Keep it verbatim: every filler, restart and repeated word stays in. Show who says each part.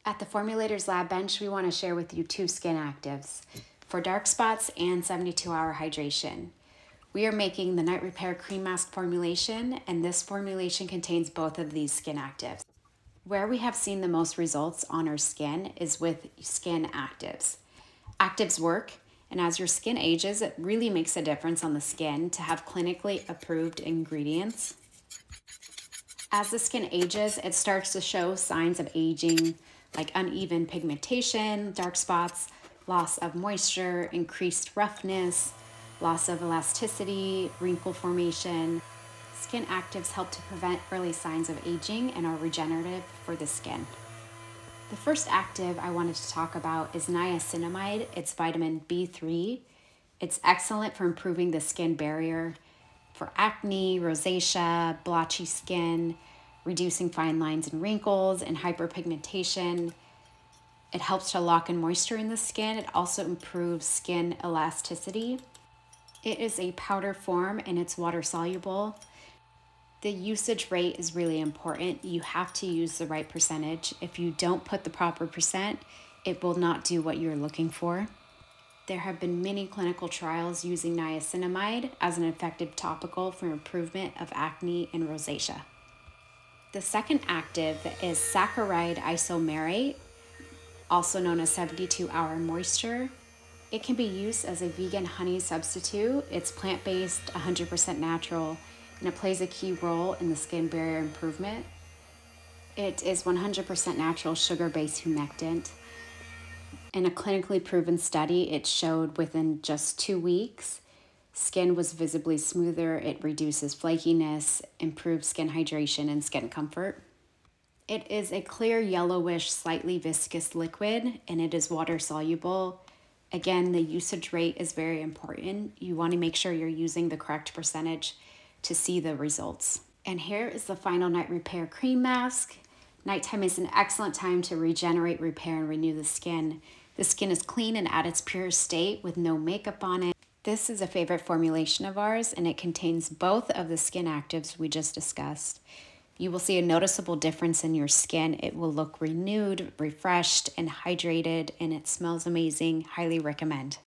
Speaker 1: At the Formulators Lab Bench, we want to share with you two skin actives for dark spots and seventy-two hour hydration. We are making the Night Repair Cream Mask formulation, and this formulation contains both of these skin actives. Where we have seen the most results on our skin is with skin actives. Actives work, and as your skin ages, it really makes a difference on the skin to have clinically approved ingredients. As the skin ages, it starts to show signs of aging, like uneven pigmentation, dark spots, loss of moisture, increased roughness, loss of elasticity, wrinkle formation. Skin actives help to prevent early signs of aging and are regenerative for the skin. The first active I wanted to talk about is niacinamide. It's vitamin B three. It's excellent for improving the skin barrier for acne, rosacea, blotchy skin, reducing fine lines and wrinkles, and hyperpigmentation. It helps to lock in moisture in the skin. It also improves skin elasticity. It is a powder form and it's water soluble. The usage rate is really important. You have to use the right percentage. If you don't put the proper percent, it will not do what you're looking for. There have been many clinical trials using niacinamide as an effective topical for improvement of acne and rosacea. The second active is saccharide isomerate, also known as seventy-two hour moisture. It can be used as a vegan honey substitute. It's plant-based, one hundred percent natural, and it plays a key role in the skin barrier improvement. It is one hundred percent natural sugar-based humectant. In a clinically proven study, it showed within just two weeks, skin was visibly smoother, it reduces flakiness, improves skin hydration and skin comfort. It is a clear yellowish, slightly viscous liquid, and it is water soluble. Again, the usage rate is very important. You want to make sure you're using the correct percentage to see the results. And here is the final Night Repair Cream Mask. Nighttime is an excellent time to regenerate, repair, and renew the skin. The skin is clean and at its pure state with no makeup on it. This is a favorite formulation of ours, and it contains both of the skin actives we just discussed. You will see a noticeable difference in your skin. It will look renewed, refreshed, and hydrated, and it smells amazing. Highly recommend.